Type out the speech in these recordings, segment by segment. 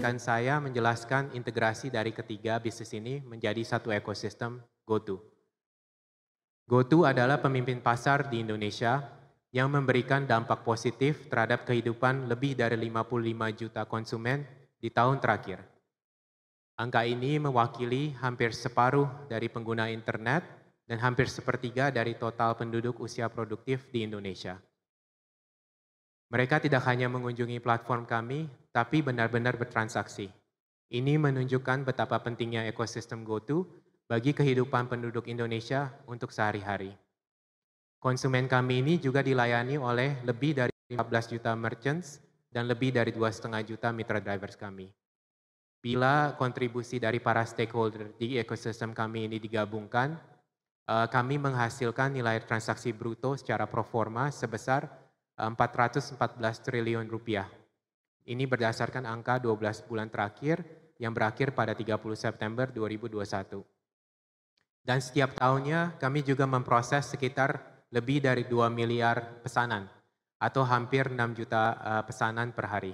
izinkan saya menjelaskan integrasi dari ketiga bisnis ini menjadi satu ekosistem GoTo. GoTo adalah pemimpin pasar di Indonesia yang memberikan dampak positif terhadap kehidupan lebih dari 55 juta konsumen di tahun terakhir. Angka ini mewakili hampir separuh dari pengguna internet dan hampir sepertiga dari total penduduk usia produktif di Indonesia. Mereka tidak hanya mengunjungi platform kami, tapi benar-benar bertransaksi. Ini menunjukkan betapa pentingnya ekosistem GoTo bagi kehidupan penduduk Indonesia untuk sehari-hari. Konsumen kami ini juga dilayani oleh lebih dari 15 juta merchants dan lebih dari 2,5 juta mitra drivers kami. Bila kontribusi dari para stakeholder di ekosistem kami ini digabungkan, kami menghasilkan nilai transaksi bruto secara pro forma sebesar 414 triliun rupiah. Ini berdasarkan angka 12 bulan terakhir yang berakhir pada 30 September 2021. Dan setiap tahunnya kami juga memproses sekitar lebih dari 2 miliar pesanan atau hampir 6 juta pesanan per hari.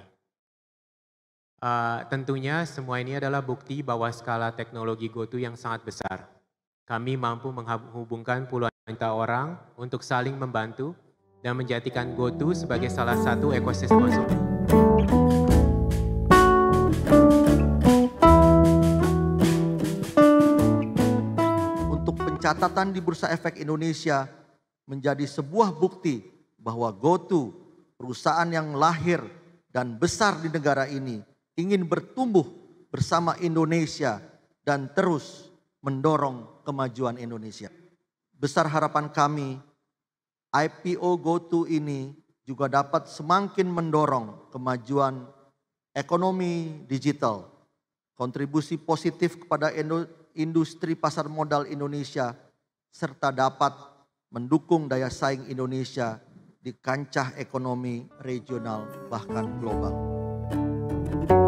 Tentunya semua ini adalah bukti bahwa skala teknologi GoTo yang sangat besar. Kami mampu menghubungkan puluhan juta orang untuk saling membantu dan menjadikan GoTo sebagai salah satu ekosistem konsumen. Untuk pencatatan di Bursa Efek Indonesia menjadi sebuah bukti bahwa GoTo, perusahaan yang lahir dan besar di negara ini, ingin bertumbuh bersama Indonesia dan terus mendorong kemajuan Indonesia. Besar harapan kami, IPO GoTo ini juga dapat semakin mendorong kemajuan ekonomi digital, kontribusi positif kepada industri pasar modal Indonesia, serta dapat mendukung daya saing Indonesia di kancah ekonomi regional bahkan global.